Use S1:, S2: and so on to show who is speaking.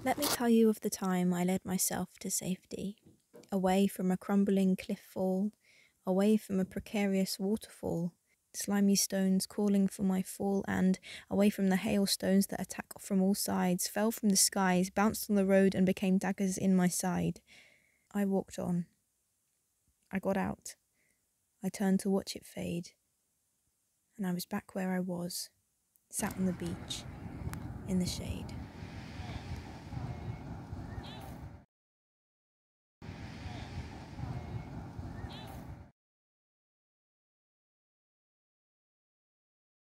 S1: Let me tell you of the time I led myself to safety, away from a crumbling cliff fall, away from a precarious waterfall, slimy stones calling for my fall, and away from the hailstones that attack from all sides, fell from the skies, bounced on the road, and became daggers in my side. I walked on. I got out. I turned to watch it fade, and I was back where I was, sat on the beach, in the shade.